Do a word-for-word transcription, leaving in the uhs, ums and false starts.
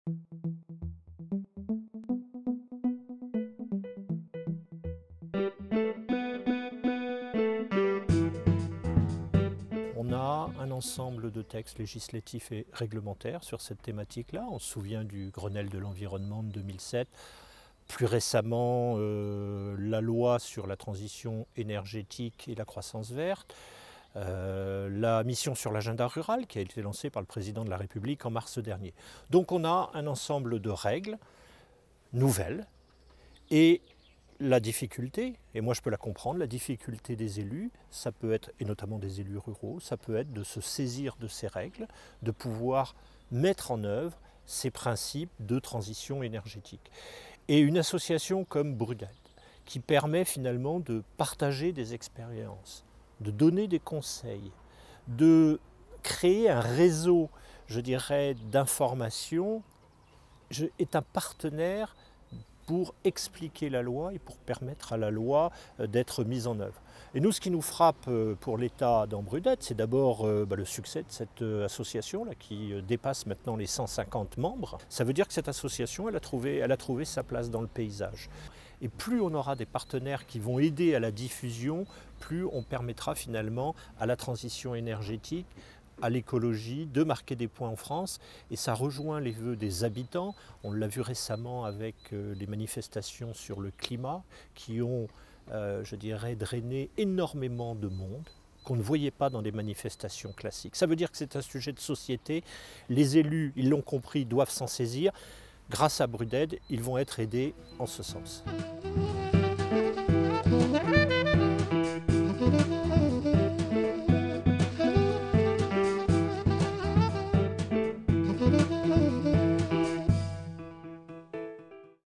On a un ensemble de textes législatifs et réglementaires sur cette thématique-là. On se souvient du Grenelle de l'environnement de deux mille sept. Plus récemment, euh, la loi sur la transition énergétique et la croissance verte. Euh, la mission sur l'agenda rural qui a été lancée par le président de la République en mars dernier. Donc on a un ensemble de règles nouvelles et la difficulté, et moi je peux la comprendre, la difficulté des élus, ça peut être, et notamment des élus ruraux, ça peut être de se saisir de ces règles, de pouvoir mettre en œuvre ces principes de transition énergétique. Et une association comme Brudette, qui permet finalement de partager des expériences, de donner des conseils, de créer un réseau, je dirais, d'information, est un partenaire pour expliquer la loi et pour permettre à la loi d'être mise en œuvre. Et nous, ce qui nous frappe pour l'État dans Brudette, c'est d'abord bah, le succès de cette association là, qui dépasse maintenant les cent cinquante membres. Ça veut dire que cette association, elle a trouvé, elle a trouvé sa place dans le paysage. Et plus on aura des partenaires qui vont aider à la diffusion, plus on permettra finalement à la transition énergétique, à l'écologie, de marquer des points en France. Et ça rejoint les vœux des habitants. On l'a vu récemment avec euh, les manifestations sur le climat qui ont, euh, je dirais, drainé énormément de monde qu'on ne voyait pas dans des manifestations classiques. Ça veut dire que c'est un sujet de société. Les élus, ils l'ont compris, doivent s'en saisir. Grâce à Brudette, ils vont être aidés en ce sens.